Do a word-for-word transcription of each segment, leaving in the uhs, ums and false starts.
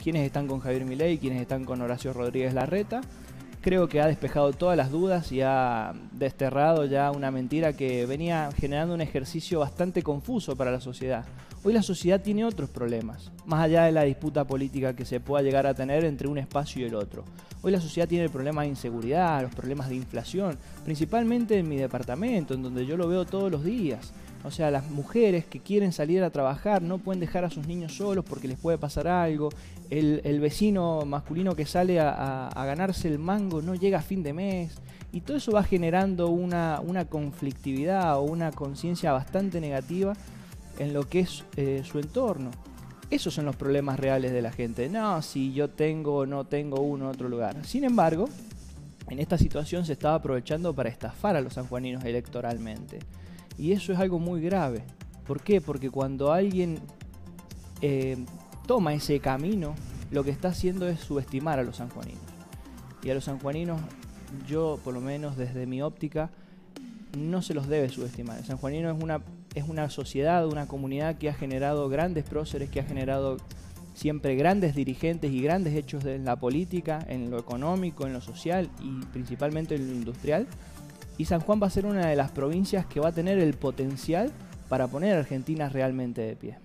quiénes están con Javier Milei, quiénes están con Horacio Rodríguez Larreta. Creo que ha despejado todas las dudas y ha desterrado ya una mentira que venía generando un ejercicio bastante confuso para la sociedad. Hoy la sociedad tiene otros problemas, más allá de la disputa política que se pueda llegar a tener entre un espacio y el otro. Hoy la sociedad tiene el problema de inseguridad, los problemas de inflación, principalmente en mi departamento, en donde yo lo veo todos los días. O sea, las mujeres que quieren salir a trabajar no pueden dejar a sus niños solos porque les puede pasar algo. El, el vecino masculino que sale a, a, a ganarse el mango no llega a fin de mes. Y todo eso va generando una, una conflictividad o una conciencia bastante negativa en lo que es eh, su entorno. Esos son los problemas reales de la gente. No, si yo tengo o no tengo uno en otro lugar. Sin embargo, en esta situación se estaba aprovechando para estafar a los sanjuaninos electoralmente. Y eso es algo muy grave. ¿Por qué? Porque cuando alguien eh, toma ese camino, lo que está haciendo es subestimar a los sanjuaninos. Y a los sanjuaninos, yo por lo menos desde mi óptica, no se los debe subestimar. El sanjuanino es una, es una sociedad, una comunidad que ha generado grandes próceres, que ha generado siempre grandes dirigentes y grandes hechos en la política, en lo económico, en lo social y principalmente en lo industrial. Y San Juan va a ser una de las provincias que va a tener el potencial para poner a Argentina realmente de pie.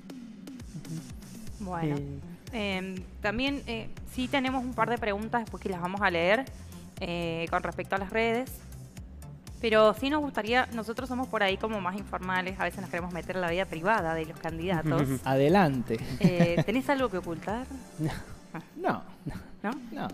Bueno, eh. Eh, también eh, sí tenemos un par de preguntas después que las vamos a leer eh, con respecto a las redes. Pero sí nos gustaría, nosotros somos por ahí como más informales, a veces nos queremos meter en la vida privada de los candidatos. Adelante. Eh, ¿Tenés algo que ocultar? No. ¿No? No.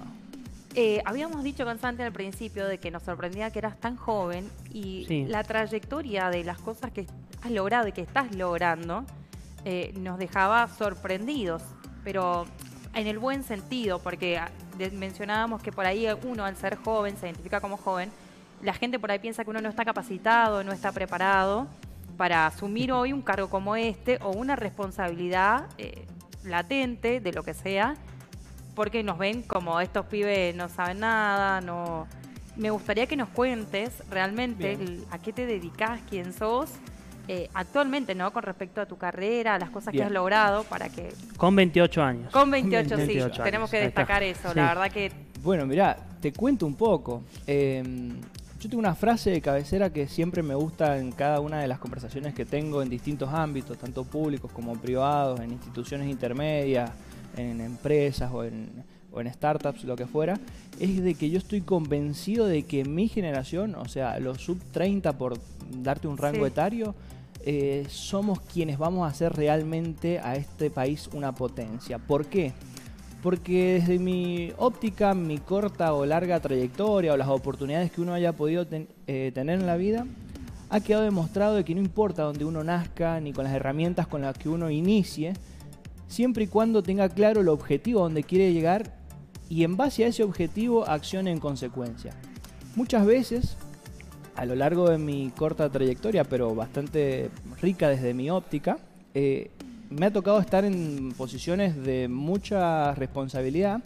Eh, habíamos dicho con Santi al principio de que nos sorprendía que eras tan joven y sí. La trayectoria de las cosas que has logrado y que estás logrando eh, nos dejaba sorprendidos, pero en el buen sentido, porque mencionábamos que por ahí uno al ser joven, se identifica como joven, la gente por ahí piensa que uno no está capacitado, no está preparado para asumir hoy un cargo como este o una responsabilidad eh, latente de lo que sea, porque nos ven como estos pibes no saben nada. No. Me gustaría que nos cuentes realmente el, a qué te dedicas, quién sos eh, actualmente, ¿no? Con respecto a tu carrera, a las cosas Bien. que has logrado para que... Con veintiocho años. Con veintiocho, sí. veintiocho años. Tenemos que destacar eso, sí. La verdad que... Bueno, mirá, te cuento un poco. Eh, yo tengo una frase de cabecera que siempre me gusta en cada una de las conversaciones que tengo en distintos ámbitos, tanto públicos como privados, en instituciones intermedias, en empresas o en, o en startups, lo que fuera, es de que yo estoy convencido de que mi generación, o sea, los sub treinta, por darte un rango sí. etario, eh, somos quienes vamos a hacer realmente a este país una potencia. ¿Por qué? Porque desde mi óptica, mi corta o larga trayectoria o las oportunidades que uno haya podido ten, eh, tener en la vida, ha quedado demostrado de que no importa dónde uno nazca ni con las herramientas con las que uno inicie, siempre y cuando tenga claro el objetivo a donde quiere llegar y en base a ese objetivo accione en consecuencia. Muchas veces, a lo largo de mi corta trayectoria, pero bastante rica desde mi óptica, eh, me ha tocado estar en posiciones de mucha responsabilidad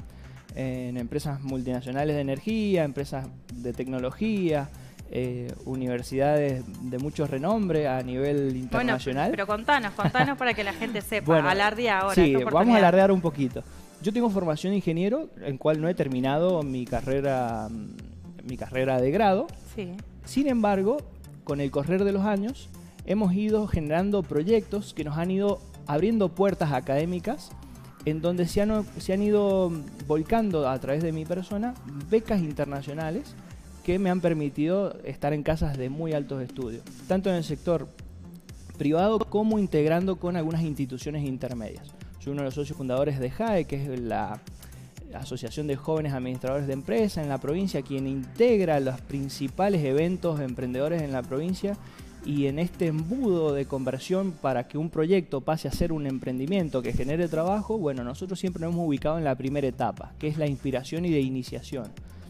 en empresas multinacionales de energía, empresas de tecnología, Eh, universidades de mucho renombre a nivel internacional. Bueno, pero contanos, contanos para que la gente sepa, bueno, alardea ahora. Sí, vamos a alardear un poquito. Yo tengo formación de ingeniero, en cual no he terminado mi carrera, mi carrera de grado. Sí. Sin embargo, con el correr de los años, hemos ido generando proyectos que nos han ido abriendo puertas académicas en donde se han, se han ido volcando a través de mi persona becas internacionales que me han permitido estar en casas de muy altos estudios, tanto en el sector privado como integrando con algunas instituciones intermedias. Soy uno de los socios fundadores de J A E, que es la Asociación de Jóvenes Administradores de Empresas en la provincia, quien integra los principales eventos de emprendedores en la provincia, y en este embudo de conversión para que un proyecto pase a ser un emprendimiento que genere trabajo, bueno, nosotros siempre nos hemos ubicado en la primera etapa, que es la inspiración y de iniciación.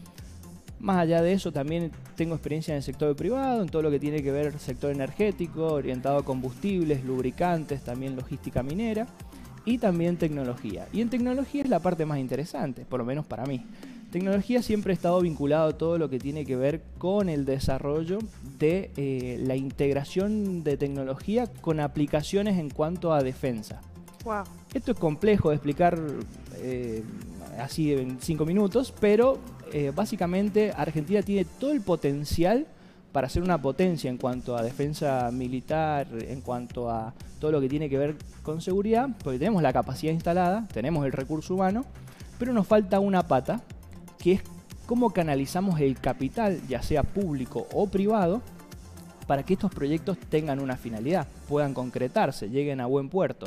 Más allá de eso, también tengo experiencia en el sector privado, en todo lo que tiene que ver sector energético, orientado a combustibles, lubricantes, también logística minera y también tecnología. Y en tecnología es la parte más interesante, por lo menos para mí. Tecnología siempre ha estado vinculado a todo lo que tiene que ver con el desarrollo de eh, la integración de tecnología con aplicaciones en cuanto a defensa. Wow. Esto es complejo de explicar eh, así en cinco minutos, pero eh, básicamente Argentina tiene todo el potencial para ser una potencia en cuanto a defensa militar, en cuanto a todo lo que tiene que ver con seguridad, porque tenemos la capacidad instalada, tenemos el recurso humano, pero nos falta una pata, que es cómo canalizamos el capital, ya sea público o privado, para que estos proyectos tengan una finalidad, puedan concretarse, lleguen a buen puerto.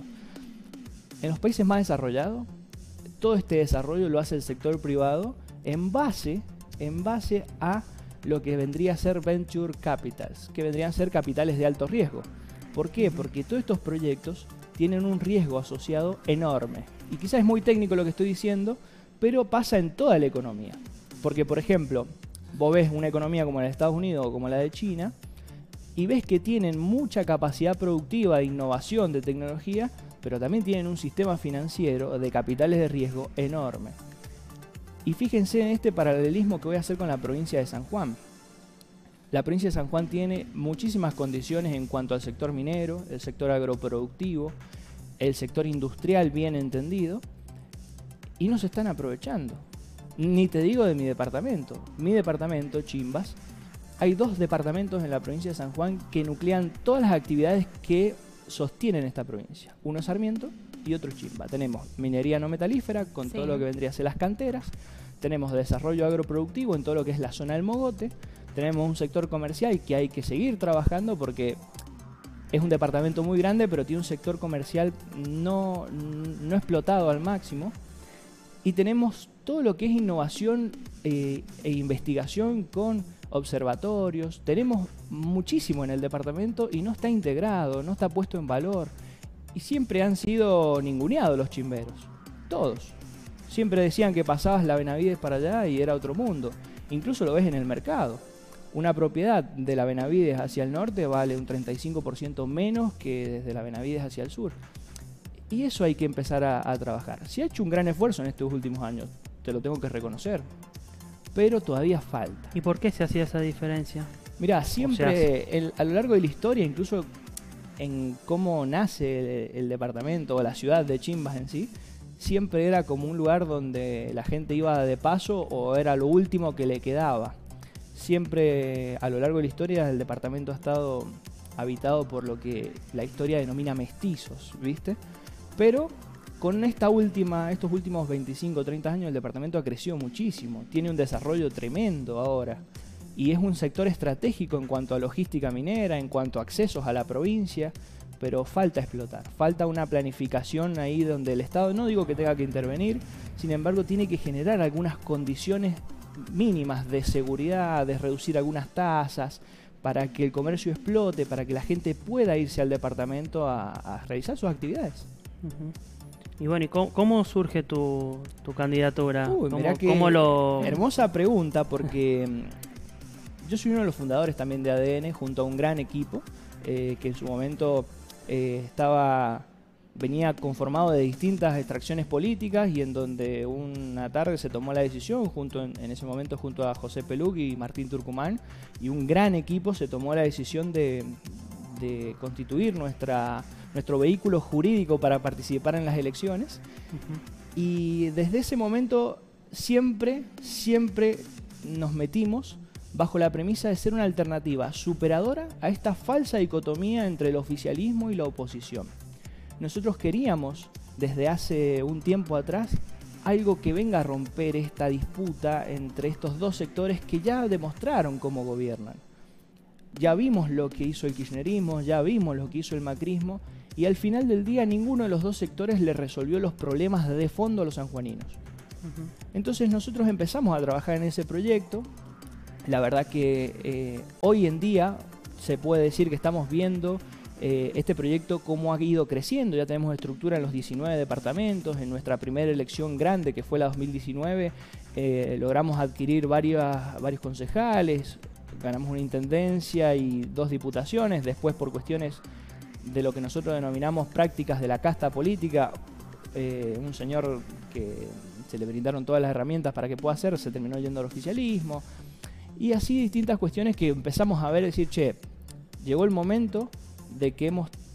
En los países más desarrollados, todo este desarrollo lo hace el sector privado en base, en base a lo que vendría a ser venture capitals, que vendrían a ser capitales de alto riesgo. ¿Por qué? Porque todos estos proyectos tienen un riesgo asociado enorme. Y quizás es muy técnico lo que estoy diciendo, pero pasa en toda la economía. Porque, por ejemplo, vos ves una economía como la de Estados Unidos o como la de China, y ves que tienen mucha capacidad productiva de innovación, de tecnología, pero también tienen un sistema financiero de capitales de riesgo enorme. Y fíjense en este paralelismo que voy a hacer con la provincia de San Juan. La provincia de San Juan tiene muchísimas condiciones en cuanto al sector minero, el sector agroproductivo, el sector industrial bien entendido, y no se están aprovechando. Ni te digo de mi departamento. Mi departamento, Chimbas, hay dos departamentos en la provincia de San Juan que nuclean todas las actividades que sostienen esta provincia. Uno es Sarmiento y otro es Chimba. Tenemos minería no metalífera con sí. todo lo que vendría a ser las canteras. Tenemos desarrollo agroproductivo en todo lo que es la zona del mogote. Tenemos un sector comercial que hay que seguir trabajando porque es un departamento muy grande, pero tiene un sector comercial no, no explotado al máximo. Y tenemos todo lo que es innovación eh, e investigación con observatorios. Tenemos muchísimo en el departamento y no está integrado, no está puesto en valor. Y siempre han sido ninguneados los chimberos. Todos. Siempre decían que pasabas la Benavides para allá y era otro mundo. Incluso lo ves en el mercado. Una propiedad de la Benavides hacia el norte vale un treinta y cinco por ciento menos que desde la Benavides hacia el sur. Y eso hay que empezar a, a trabajar. Se ha hecho un gran esfuerzo en estos últimos años, te lo tengo que reconocer. Pero todavía falta. ¿Y por qué se hacía esa diferencia? Mirá, siempre el, a lo largo de la historia, incluso en cómo nace el, el departamento o la ciudad de Chimbas en sí, siempre era como un lugar donde la gente iba de paso o era lo último que le quedaba. Siempre a lo largo de la historia el departamento ha estado habitado por lo que la historia denomina mestizos, ¿viste? Pero con esta última, estos últimos veinticinco o treinta años el departamento ha crecido muchísimo, tiene un desarrollo tremendo ahora y es un sector estratégico en cuanto a logística minera, en cuanto a accesos a la provincia, pero falta explotar, falta una planificación ahí donde el Estado, no digo que tenga que intervenir, sin embargo tiene que generar algunas condiciones mínimas de seguridad, de reducir algunas tasas, para que el comercio explote, para que la gente pueda irse al departamento a, a realizar sus actividades. Uh-huh. Y bueno, ¿y cómo, cómo surge tu, tu candidatura? Uy, ¿Cómo, mirá que cómo lo... hermosa pregunta, porque yo soy uno de los fundadores también de A D N, junto a un gran equipo, eh, que en su momento eh, estaba venía conformado de distintas extracciones políticas y en donde una tarde se tomó la decisión, junto en, en ese momento junto a José Peluc y Martín Turcumán, y un gran equipo se tomó la decisión de, de constituir nuestra... nuestro vehículo jurídico para participar en las elecciones. Uh-huh. Y desde ese momento siempre, siempre nos metimos bajo la premisa de ser una alternativa superadora a esta falsa dicotomía entre el oficialismo y la oposición. Nosotros queríamos, desde hace un tiempo atrás, algo que venga a romper esta disputa entre estos dos sectores que ya demostraron cómo gobiernan. Ya vimos lo que hizo el kirchnerismo, ya vimos lo que hizo el macrismo, y al final del día ninguno de los dos sectores le resolvió los problemas de fondo a los sanjuaninos. Uh-huh. Entonces nosotros empezamos a trabajar en ese proyecto. La verdad que eh, hoy en día se puede decir que estamos viendo eh, este proyecto cómo ha ido creciendo. Ya tenemos estructura en los diecinueve departamentos. En nuestra primera elección grande, que fue la dos mil diecinueve, eh, logramos adquirir varias, varios concejales, ganamos una intendencia y dos diputaciones. Después, por cuestiones de lo que nosotros denominamos prácticas de la casta política, eh, un señor que se le brindaron todas las herramientas para que pueda hacer, se terminó yendo al oficialismo, y así distintas cuestiones que empezamos a ver, decir, che, llegó el momento de que hemos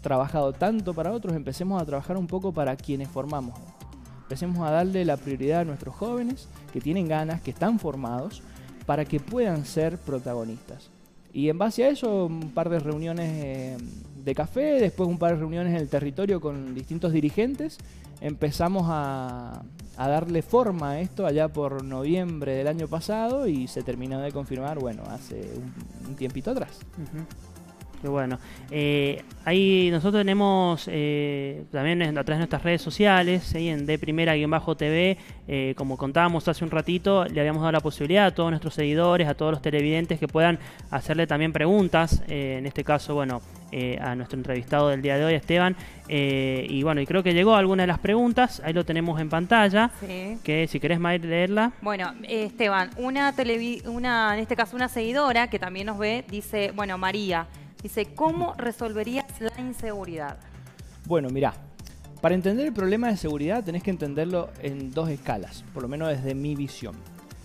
trabajado tanto para otros, empecemos a trabajar un poco para quienes formamos. Empecemos a darle la prioridad a nuestros jóvenes que tienen ganas, que están formados, para que puedan ser protagonistas. Y en base a eso, un par de reuniones eh, de café, después un par de reuniones en el territorio con distintos dirigentes, empezamos a, a darle forma a esto allá por noviembre del año pasado y se terminó de confirmar, bueno, hace un, un tiempito atrás. Uh-huh. Qué bueno. Eh, ahí nosotros tenemos eh, también a través de nuestras redes sociales, ¿sí? En de primera guión bajo T V, eh, como contábamos hace un ratito, le habíamos dado la posibilidad a todos nuestros seguidores, a todos los televidentes que puedan hacerle también preguntas, eh, en este caso, bueno, eh, a nuestro entrevistado del día de hoy, Esteban, eh, y bueno, y creo que llegó alguna de las preguntas, ahí lo tenemos en pantalla, sí. Que si querés, Mayr, leerla. Bueno, eh, Esteban, una, televi una, en este caso una seguidora que también nos ve, dice, bueno, María, dice, ¿cómo resolverías la inseguridad? Bueno, mirá, para entender el problema de seguridad tenés que entenderlo en dos escalas, por lo menos desde mi visión.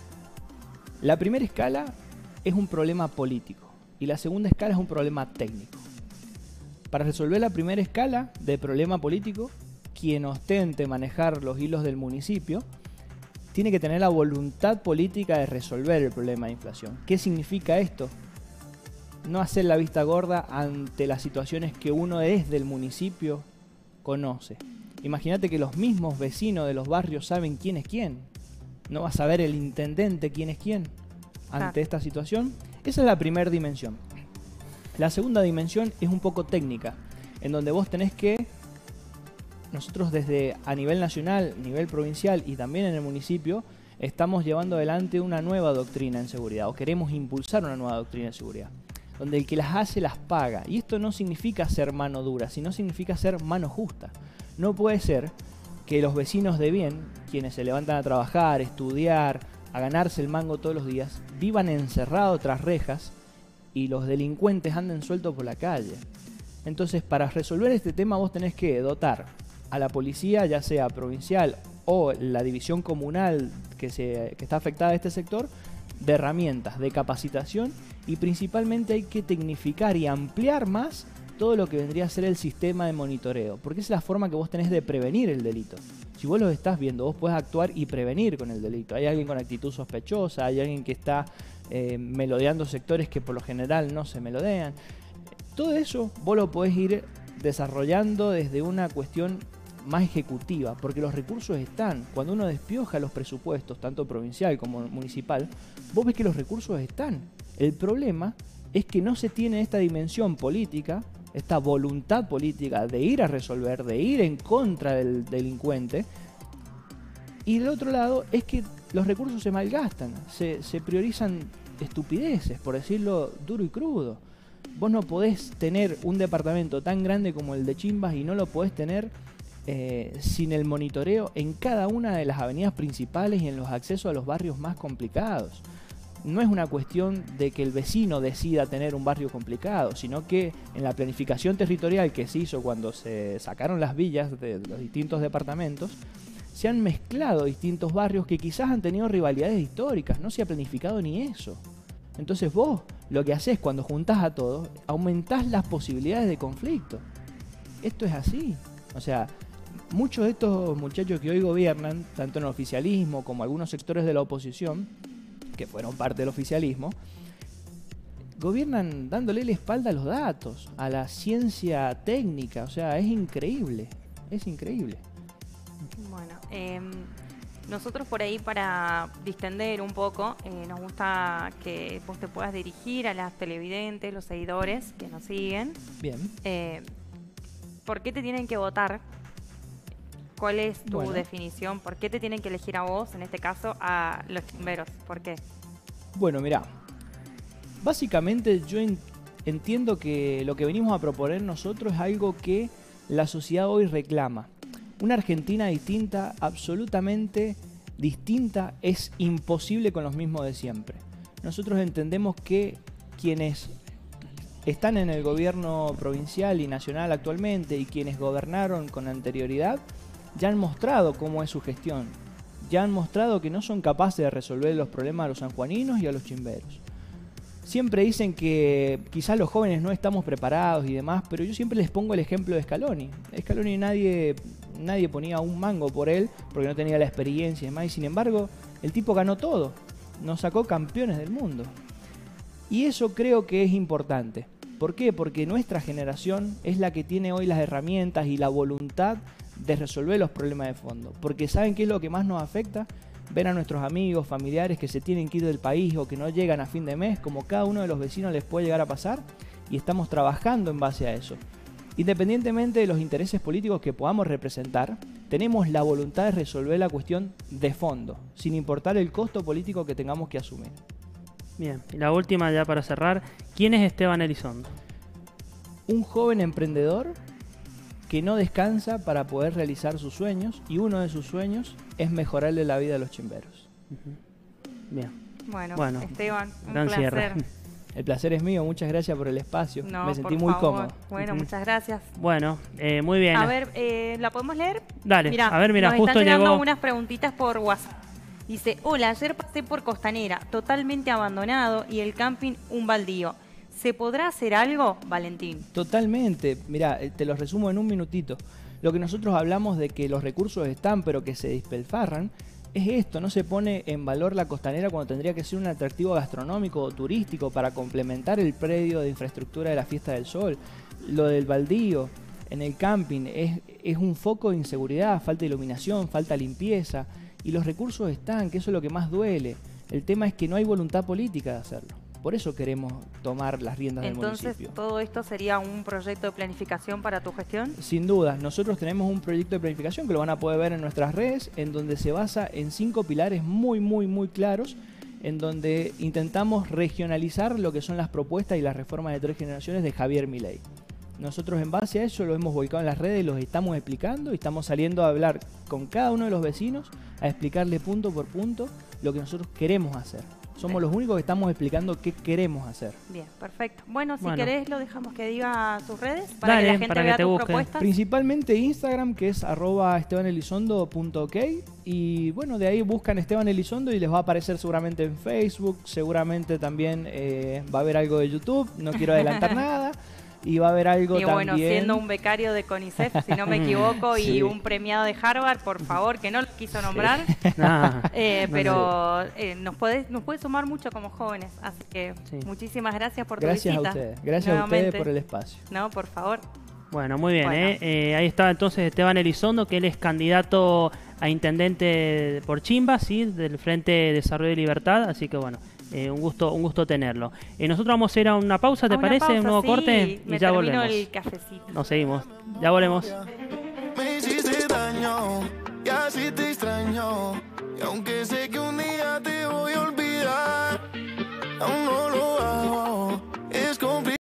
La primera escala es un problema político y la segunda escala es un problema técnico. Para resolver la primera escala de problema político, quien ostente manejar los hilos del municipio tiene que tener la voluntad política de resolver el problema de inflación. ¿Qué significa esto? No hacer la vista gorda ante las situaciones que uno desde el municipio conoce. Imagínate que los mismos vecinos de los barrios saben quién es quién. ¿No va a saber el intendente quién es quién ante ah. esta situación? Esa es la primera dimensión. La segunda dimensión es un poco técnica, en donde vos tenés que, nosotros desde a nivel nacional, nivel provincial y también en el municipio, estamos llevando adelante una nueva doctrina en seguridad, o queremos impulsar una nueva doctrina de seguridad, donde el que las hace las paga. Y esto no significa ser mano dura, sino significa ser mano justa. No puede ser que los vecinos de bien, quienes se levantan a trabajar, estudiar, a ganarse el mango todos los días, vivan encerrados tras rejas y los delincuentes anden sueltos por la calle. Entonces, para resolver este tema vos tenés que dotar a la policía, ya sea provincial o la división comunal que, se, que está afectada a este sector, de herramientas, de capacitación, y principalmente hay que tecnificar y ampliar más todo lo que vendría a ser el sistema de monitoreo, porque es la forma que vos tenés de prevenir el delito. Si vos lo estás viendo, vos podés actuar y prevenir con el delito. Hay alguien con actitud sospechosa, hay alguien que está eh, melodeando sectores que por lo general no se melodean. Todo eso vos lo podés ir desarrollando desde una cuestión más ejecutiva, porque los recursos están. Cuando uno despioja los presupuestos, tanto provincial como municipal, vos ves que los recursos están. El problema es que no se tiene esta dimensión política, esta voluntad política de ir a resolver, de ir en contra del delincuente. Y del otro lado es que los recursos se malgastan, se, se priorizan estupideces, por decirlo duro y crudo. Vos no podés tener un departamento tan grande como el de Chimbas y no lo podés tener eh, sin el monitoreo en cada una de las avenidas principales y en los accesos a los barrios más complicados. No es una cuestión de que el vecino decida tener un barrio complicado, sino que en la planificación territorial que se hizo cuando se sacaron las villas de los distintos departamentos, se han mezclado distintos barrios que quizás han tenido rivalidades históricas, no se ha planificado ni eso. Entonces vos lo que haces cuando juntás a todos, aumentás las posibilidades de conflicto. Esto es así. O sea, muchos de estos muchachos que hoy gobiernan, tanto en el oficialismo como algunos sectores de la oposición, que fueron parte del oficialismo, gobiernan dándole la espalda a los datos, a la ciencia técnica. O sea, es increíble, es increíble. Bueno, eh, nosotros por ahí, para distender un poco, eh, nos gusta que vos te puedas dirigir a las televidentes, los seguidores que nos siguen. Bien. Eh, ¿Por qué te tienen que votar? ¿Cuál es tu bueno. definición? ¿Por qué te tienen que elegir a vos, en este caso, a los chimberos? ¿Por qué? Bueno, mirá, básicamente yo en, entiendo que lo que venimos a proponer nosotros es algo que la sociedad hoy reclama. Una Argentina distinta, absolutamente distinta, es imposible con los mismos de siempre. Nosotros entendemos que quienes están en el gobierno provincial y nacional actualmente y quienes gobernaron con anterioridad ya han mostrado cómo es su gestión. Ya han mostrado que no son capaces de resolver los problemas a los sanjuaninos y a los chimberos. siempre dicen que quizás los jóvenes no estamos preparados y demás, pero yo siempre les pongo el ejemplo de Scaloni. Scaloni nadie, nadie ponía un mango por él porque no tenía la experiencia y demás, y sin embargo el tipo ganó todo, nos sacó campeones del mundo. Y eso creo que es importante. ¿Por qué? Porque nuestra generación es la que tiene hoy las herramientas y la voluntad de resolver los problemas de fondo. Porque ¿saben qué es lo que más nos afecta? Ver a nuestros amigos, familiares que se tienen que ir del país o que no llegan a fin de mes, como cada uno de los vecinos les puede llegar a pasar, y estamos trabajando en base a eso. Independientemente de los intereses políticos que podamos representar, tenemos la voluntad de resolver la cuestión de fondo, sin importar el costo político que tengamos que asumir. Bien, y la última ya para cerrar, ¿quién es Esteban Elizondo? Un joven emprendedor que no descansa para poder realizar sus sueños, y uno de sus sueños es mejorarle la vida a los chimberos. Uh-huh. Bien. Bueno, bueno, Esteban, un gran placer. Cierre. El placer es mío, muchas gracias por el espacio. No, me sentí por muy favor. cómodo. Bueno, Uh-huh. muchas gracias. Bueno, eh, muy bien. A ver, eh, ¿la podemos leer? Dale, Mirá, a ver, mira, nos justo están llegando llegó. unas preguntitas por WhatsApp. Dice, hola, ayer pasé por Costanera, totalmente abandonado y el camping un baldío. ¿Se podrá hacer algo, Valentín? Totalmente. Mirá, te lo resumo en un minutito. Lo que nosotros hablamos de que los recursos están pero que se despilfarran, es esto, no se pone en valor la Costanera cuando tendría que ser un atractivo gastronómico o turístico para complementar el predio de infraestructura de la Fiesta del Sol. Lo del baldío en el camping es, es un foco de inseguridad, falta de iluminación, falta limpieza, y los recursos están, que eso es lo que más duele. El tema es que no hay voluntad política de hacerlo. Por eso queremos tomar las riendas Entonces, del municipio. ¿todo esto sería un proyecto de planificación para tu gestión? Sin duda, nosotros tenemos un proyecto de planificación que lo van a poder ver en nuestras redes, en donde se basa en cinco pilares muy, muy, muy claros, en donde intentamos regionalizar lo que son las propuestas y las reformas de tres generaciones de Javier Milei. Nosotros en base a eso lo hemos volcado en las redes, los estamos explicando y estamos saliendo a hablar con cada uno de los vecinos, a explicarle punto por punto lo que nosotros queremos hacer. Somos los únicos que estamos explicando qué queremos hacer. Bien, perfecto. Bueno, si Bueno. querés lo dejamos que diga sus redes para Dale, que la gente para que vea te tus busque. propuestas. Principalmente Instagram, que es arroba estebanelizondo punto ok, y bueno, de ahí buscan Esteban Elizondo y les va a aparecer seguramente en Facebook, seguramente también eh, va a haber algo de YouTube, no quiero adelantar nada. Y va a haber algo Y también. bueno, siendo un becario de CONICET, si no me equivoco, Sí. y un premiado de Harvard, por favor, que no lo quiso nombrar, Ah, eh, no pero eh, nos puede nos puede sumar mucho como jóvenes. Así que Sí. muchísimas gracias por Gracias tu a visita. ustedes. Gracias a ustedes por el espacio. No, por favor. Bueno, muy bien. Bueno. ¿eh? Eh, ahí está entonces Esteban Elizondo, que él es candidato a intendente por Chimba, ¿sí? Del Frente de Desarrollo y Libertad. Así que bueno, eh, un gusto un gusto tenerlo. Eh, nosotros vamos a ir a una pausa, ¿te A una parece? pausa, Un nuevo sí, corte y me ya termino volvemos. el cafecito. Nos seguimos. Ya volvemos. Me hiciste daño y así te extraño.